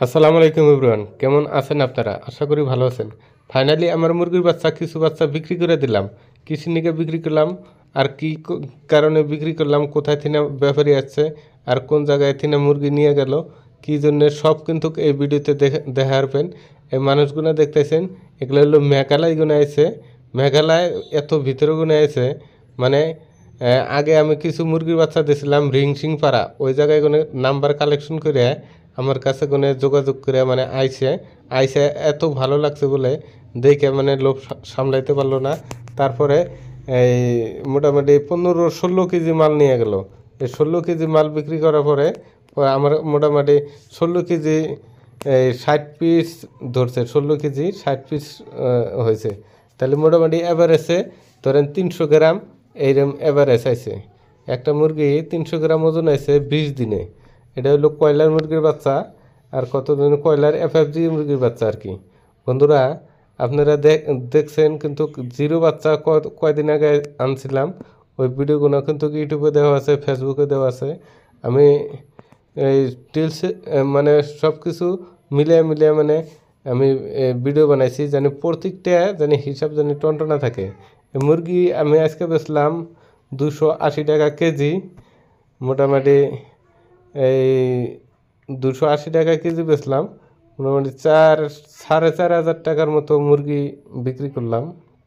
আসসালামু আলাইকুম এভরিওয়ান, কেমন আছেন আপনারা? আশা করি ভালো আছেন। ফাইনালি আমার মুরগির বাচ্চা কিছু বাচ্চা বিক্রি করে দিলাম। কিসের নিকে বিক্রি করলাম আর কি কারণে বিক্রি করলাম, কোথায় থেকে ব্যাপারী আসছে আর কোন জায়গায় থেকে মুরগি নিয়ে গেল, কী জন্য সব কিন্তু এই ভিডিওতে দেখা পারবেন। এই মানুষগুলো দেখতেছেন, এগুলো হলো মেঘালয় গুনে আছে। মেঘালয় এত ভিতরে গুনে আছে, মানে আগে আমি কিছু মুরগির বাচ্চা দিয়েছিলাম রিংসিং পাড়া, ওই জায়গায় কোনো নাম্বার কালেকশন করে আমার কাছে কোনো যোগাযোগ করে মানে আইসে এত ভালো লাগছে বলে দেখে মানে লোভ সামলাইতে পারলো না। তারপরে এই মোটামুটি 15-16 কেজি মাল নিয়ে গেল। এই 16 কেজি মাল বিক্রি করার পরে আমার মোটামুটি 16 কেজি এই 60 পিস ধরছে। 16 কেজি 60 পিস হয়েছে। তাহলে মোটামুটি অ্যাভারেজে ধরেন 300 গ্রাম এইরকম অ্যাভারেজ আছে। একটা মুরগি 300 গ্রাম ওজন আছে 20 দিনে। এটা হলো কয়লার মুরগির বাচ্চা, আর কতদিন কয়লার FFG মুরগির বাচ্চা আর কি। বন্ধুরা, আপনারা দেখছেন কিন্তু জিরো বাচ্চা কয়দিন আগে আনছিলাম, ওই ভিডিওগুলো কিন্তু ইউটিউবে দেওয়া আছে, ফেসবুকে দেওয়া আছে। আমি এই টিলস মানে সব কিছু মিলিয়ে মানে আমি ভিডিও বানাইছি, জানি প্রত্যেকটা জানি হিসাব জানি টনটনা থাকে। মুরগি আমি আজকে বেচলাম 280 টাকা কেজি। মোটামুটি এই 280 টাকা কেজি বেচলাম। মোটামুটি 4,500 টাকার মতো মুরগি বিক্রি করলাম।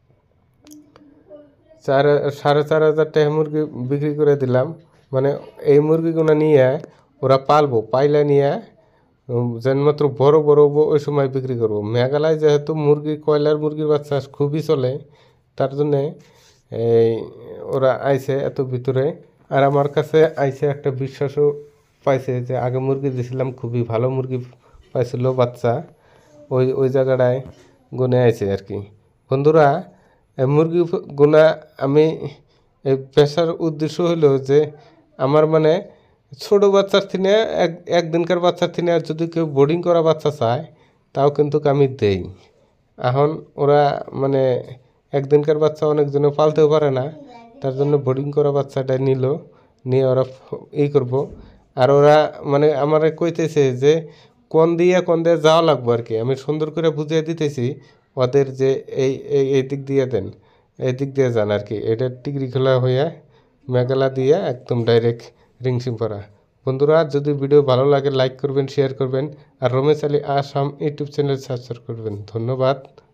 4,500 টাকা মুরগি বিক্রি করে দিলাম। মানে এই মুরগিগুলো নিয়ে ওরা পাইলে নিয়ে যেন মাত্র বড় ওই সময় বিক্রি করবো। মেঘালয় যেহেতু কয়লার মুরগির বাচ্চা খুবই চলে, তার জন্যে এই ওরা আইছে এত ভিতরে। আর আমার কাছে আইছে একটা বিশ্বাসও পাইছে যে আগে মুরগি দিয়েছিলাম, খুবই ভালো মুরগি পাইছিল বাচ্চা, ওই জায়গাটায় গুনে আইছে আর কি। বন্ধুরা, মুরগি গুনা আমি এই পেশার উদ্দেশ্য হলো যে আমার মানে ছোটো বাচ্চার থেকে একদিনকার বাচ্চার থেকে যদি কেউ বোর্ডিং করা বাচ্চা চায় তাও কিন্তু আমি দেই। এখন ওরা মানে একদিনকার বাচ্চা অনেকজনে পালতেও পারে না, তার জন্য বোর্ডিং করা বাচ্চাটা নিয়ে ওরা করব। আর ওরা মানে আমার কইতেছে যে কোন দিয়ে যাওয়া লাগবো আর কি। আমি সুন্দর করে বুঝিয়ে দিতেছি ওদের যে এই দিক দিয়ে দেন, এই দিক দিয়ে যান আর কি। এটা টিকরি খোলা হইয়া মেঘালা দিয়ে একদম ডাইরেক্ট রিংসিংপাড়া। বন্ধুরা, যদি ভিডিও ভালো লাগে লাইক করবেন, শেয়ার করবেন, আর Ramesh Ali Assam YouTube channel subscribe করবেন। ধন্যবাদ।